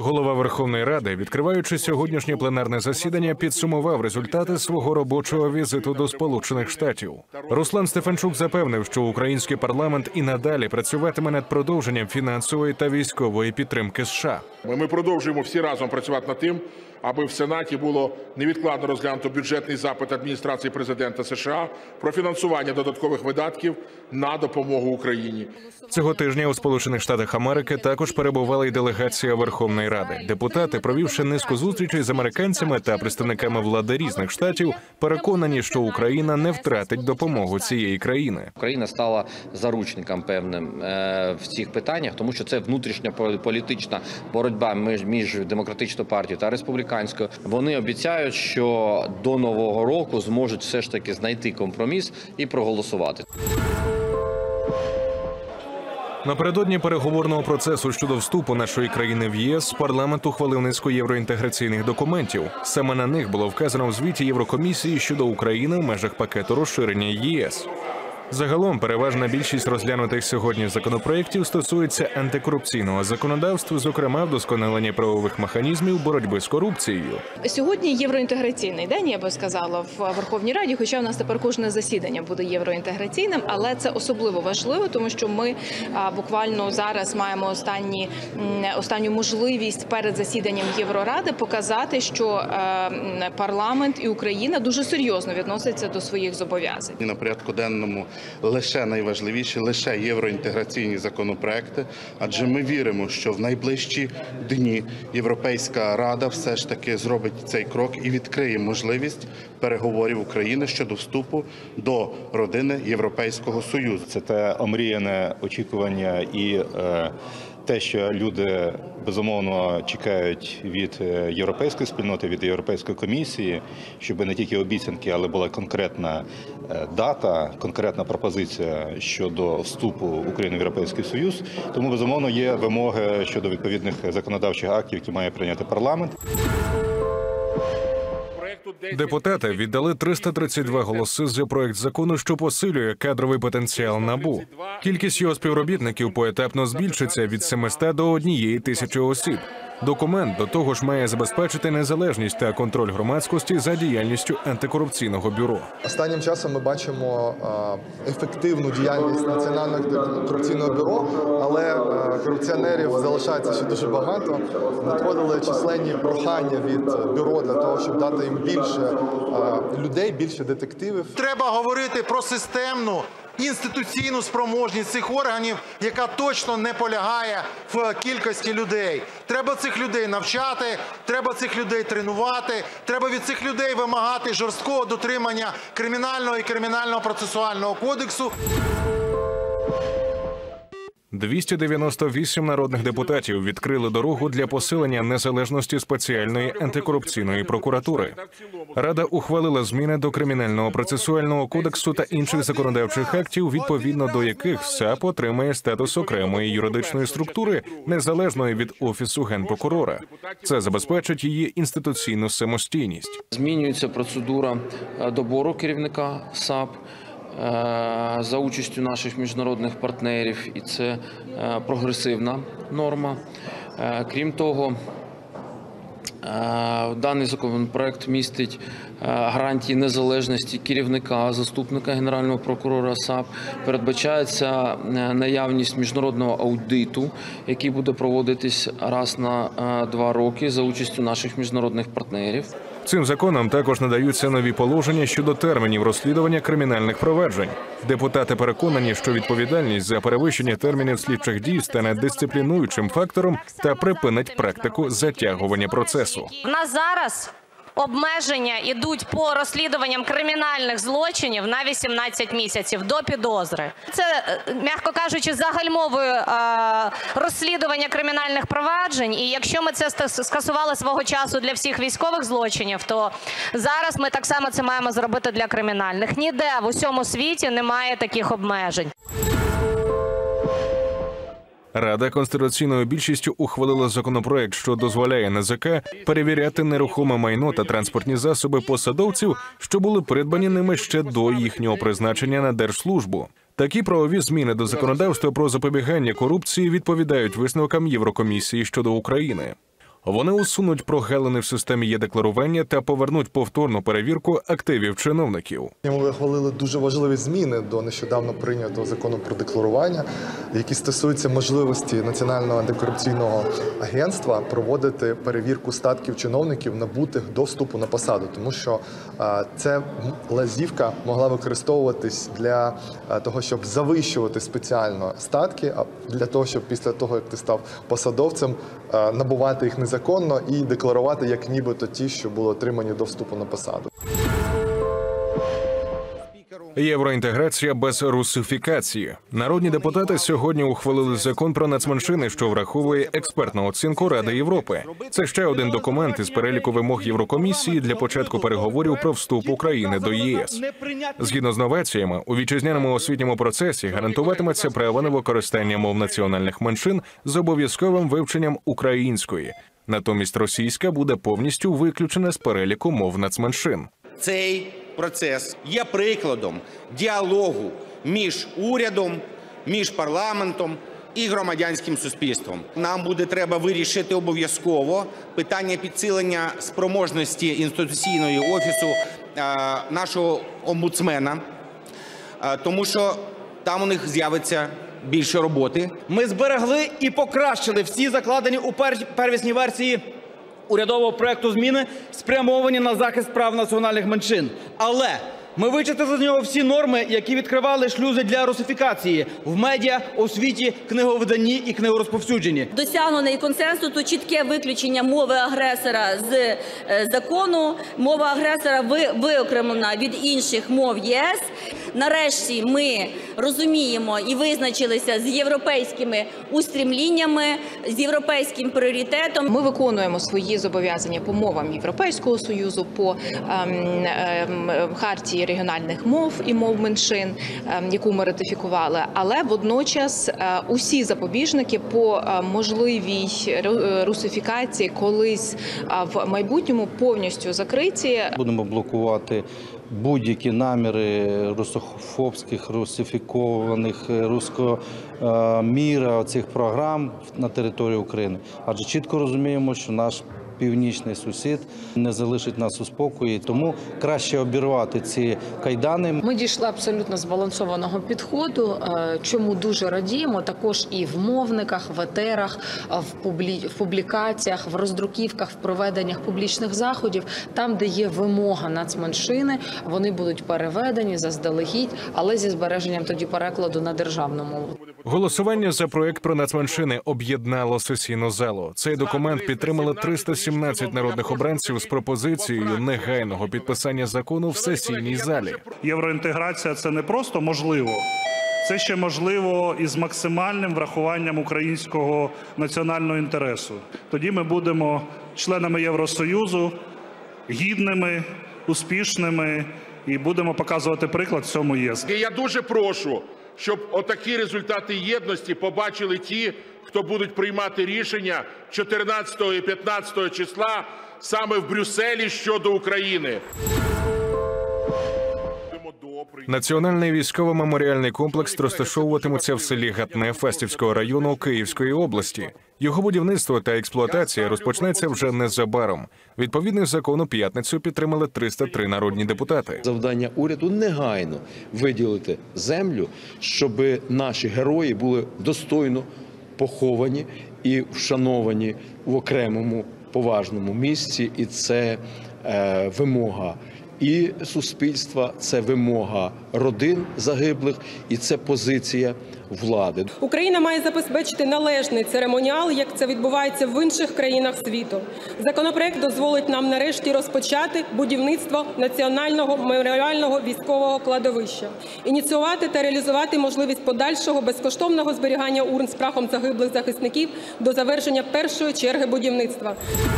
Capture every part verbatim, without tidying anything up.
Голова Верховної Ради, відкриваючи сьогоднішнє пленарне засідання, підсумував результати свого робочого візиту до Сполучених Штатів. Руслан Стефанчук запевнив, що український парламент і надалі працюватиме над продовженням фінансової та військової підтримки США. Ми продовжуємо всі разом працювати над тим, аби в Сенаті було невідкладно розглянуто бюджетний запит адміністрації президента США про фінансування додаткових видатків на допомогу Україні. Цього тижня у Сполучених Штатах Америки також перебувала й делегація Верховної Ради. Депутати, провівши низку зустрічей з американцями та представниками влади різних штатів, переконані, що Україна не втратить допомогу цієї країни. Україна стала заручником певним в цих питаннях, тому що це внутрішня політична боротьба між демократичною партією та республіканською. Вони обіцяють, що до Нового року зможуть все ж таки знайти компроміс і проголосувати. Напередодні переговорного процесу щодо вступу нашої країни в ЄС парламент ухвалив низку євроінтеграційних документів. Саме на них було вказано в звіті Єврокомісії щодо України в межах пакету розширення ЄС. Загалом, переважна більшість розглянутих сьогодні законопроєктів стосується антикорупційного законодавства, зокрема вдосконалення правових механізмів боротьби з корупцією. Сьогодні євроінтеграційний день, я би сказала, в Верховній Раді, хоча у нас тепер кожне засідання буде євроінтеграційним, але це особливо важливо, тому що ми буквально зараз маємо останні, останню можливість перед засіданням Євроради показати, що парламент і Україна дуже серйозно відносяться до своїх зобов'язань. На порядку денному лише найважливіші, лише євроінтеграційні законопроекти, адже ми віримо, що в найближчі дні Європейська Рада все ж таки зробить цей крок і відкриє можливість переговорів України щодо вступу до родини Європейського Союзу. Це те омріяне очікування і е, те, що люди, безумовно, чекають від європейської спільноти, від Європейської комісії, щоб не тільки обіцянки, але була конкретна дата, конкретна пропозиція щодо вступу України в Європейський Союз. Тому, безумовно, є вимоги щодо відповідних законодавчих актів, які має прийняти парламент. Депутати віддали триста тридцять два голоси за проект закону, що посилює кадровий потенціал НАБУ. Кількість його співробітників поетапно збільшиться від семисот до однієї тисячі осіб. Документ до того ж має забезпечити незалежність та контроль громадськості за діяльністю антикорупційного бюро. Останнім часом ми бачимо ефективну діяльність Національного антикорупційного бюро, але корупціонерів залишається ще дуже багато. Надходили численні прохання від бюро для того, щоб дати їм більше людей, більше детективів. Треба говорити про системну інституційну спроможність цих органів, яка точно не полягає в кількості людей. Треба цих людей навчати, треба цих людей тренувати, треба від цих людей вимагати жорсткого дотримання кримінального і кримінального процесуального кодексу. двісті дев'яносто вісім народних депутатів відкрили дорогу для посилення незалежності спеціальної антикорупційної прокуратури. Рада ухвалила зміни до Кримінального процесуального кодексу та інших законодавчих актів, відповідно до яких САП отримає статус окремої юридичної структури, незалежної від Офісу Генпрокурора. Це забезпечить її інституційну самостійність. Змінюється процедура добору керівника САП за участю наших міжнародних партнерів, і це прогресивна норма. Крім того, даний законопроект містить гарантії незалежності керівника, заступника Генерального прокурора САП. Передбачається наявність міжнародного аудиту, який буде проводитись раз на два роки за участю наших міжнародних партнерів. Цим законом також надаються нові положення щодо термінів розслідування кримінальних проваджень. Депутати переконані, що відповідальність за перевищення термінів слідчих дій стане дисциплінуючим фактором та припинить практику затягування процесу. У нас зараз обмеження йдуть по розслідуванням кримінальних злочинів на вісімнадцять місяців до підозри. Це, м'яко кажучи, загальмовує е, розслідування кримінальних проваджень. І якщо ми це скасували свого часу для всіх військових злочинів, то зараз ми так само це маємо зробити для кримінальних. Ніде в усьому світі немає таких обмежень. Рада конституційною більшістю ухвалила законопроект, що дозволяє ен зе ка перевіряти нерухоме майно та транспортні засоби посадовців, що були придбані ними ще до їхнього призначення на держслужбу. Такі правові зміни до законодавства про запобігання корупції відповідають висновкам Єврокомісії щодо України. Вони усунуть прогалини в системі є-декларування та повернуть повторну перевірку активів чиновників. Ми ухвалили дуже важливі зміни до нещодавно прийнятого закону про декларування, які стосуються можливості Національного антикорупційного агентства проводити перевірку статків чиновників, набутих до вступу на посаду, тому що а, ця лазівка могла використовуватись для а, того, щоб завищувати спеціально статки, а для того, щоб після того, як ти став посадовцем, а, набувати їх незаконно і декларувати як нібито ті, що були отримані до вступу на посаду. Євроінтеграція без русифікації. Народні депутати сьогодні ухвалили закон про нацменшини, що враховує експертну оцінку Ради Європи. Це ще один документ із переліку вимог Єврокомісії для початку переговорів про вступ України до ЄС. Згідно з новаціями, у вітчизняному освітньому процесі гарантуватиметься право на використання мов національних меншин з обов'язковим вивченням української. Натомість російська буде повністю виключена з переліку мов нацменшин. Цей процес є прикладом діалогу між урядом, між парламентом і громадянським суспільством. Нам буде треба вирішити обов'язково питання підсилення спроможності інституційної офісу е, нашого омбудсмена, е, тому що там у них з'явиться більше роботи. Ми зберегли і покращили всі закладені у первісній версії урядового проекту зміни, спрямовані на захист прав національних меншин. Але ми вичистили з нього всі норми, які відкривали шлюзи для русифікації в медіа, освіті, книговиданні і книгорозповсюдженні. Досягнений консенсусу чітке виключення мови агресора з закону. Мова агресора виокремлена від інших мов ЄС. Нарешті ми розуміємо і визначилися з європейськими устремліннями, з європейським пріоритетом. Ми виконуємо свої зобов'язання по мовам Європейського Союзу, по ем, ем, хартії регіональних мов і мов меншин, ем, яку ми ратифікували, але водночас е, усі запобіжники по е, можливій русифікації колись е, в майбутньому повністю закриті. Будемо блокувати будь-які наміри русофобських, русифікованих, рускоміра цих програм на території України. Адже чітко розуміємо, що наш північний сусід не залишить нас у спокої, тому краще обірвати ці кайдани. Ми дійшли абсолютно збалансованого підходу, чому дуже радіємо, також і в мовниках, в етерах, в, публі... в публікаціях, в роздруківках, в проведеннях публічних заходів, там, де є вимога нацменшини, вони будуть переведені заздалегідь, але зі збереженням тоді перекладу на державну мову. Голосування за проект про нацменшини об'єднало сесійну залу. Цей документ підтримали триста сімнадцять народних обранців з пропозицією негайного підписання закону в сесійній залі. Євроінтеграція – це не просто можливо, це ще можливо із максимальним врахуванням українського національного інтересу. Тоді ми будемо членами Євросоюзу, гідними, успішними і будемо показувати приклад цьому ЄС. Я дуже прошу, щоб отакі результати єдності побачили ті, хто будуть приймати рішення чотирнадцятого і п'ятнадцятого числа саме в Брюсселі щодо України. Національний військово-меморіальний комплекс розташовуватиметься в селі Гатне Фастівського району Київської області. Його будівництво та експлуатація розпочнеться вже незабаром. Відповідний закон у п'ятницю підтримали триста три народні депутати. Завдання уряду негайно виділити землю, щоб наші герої були достойно поховані і вшановані в окремому поважному місці. І це е, вимога і суспільства, це вимога родин загиблих, і це позиція влади. Україна має забезпечити належний церемоніал, як це відбувається в інших країнах світу. Законопроект дозволить нам нарешті розпочати будівництво національного меморіального військового кладовища, ініціювати та реалізувати можливість подальшого безкоштовного зберігання урн з прахом загиблих захисників до завершення першої черги будівництва.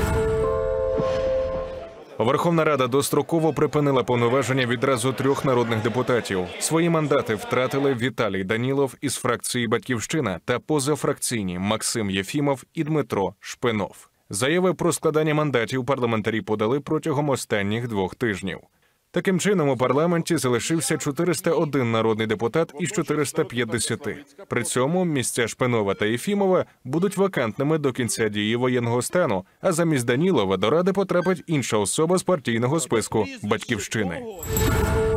Верховна Рада достроково припинила повноваження відразу трьох народних депутатів. Свої мандати втратили Віталій Данілов із фракції «Батьківщина» та позафракційні Максим Єфімов і Дмитро Шпинов. Заяви про складання мандатів парламентарі подали протягом останніх двох тижнів. Таким чином, у парламенті залишився чотириста один народний депутат із чотириста п'ятдесяти. При цьому місця Шпенова та Єфімова будуть вакантними до кінця дії воєнного стану, а замість Данілова до Ради потрапить інша особа з партійного списку «Батьківщини».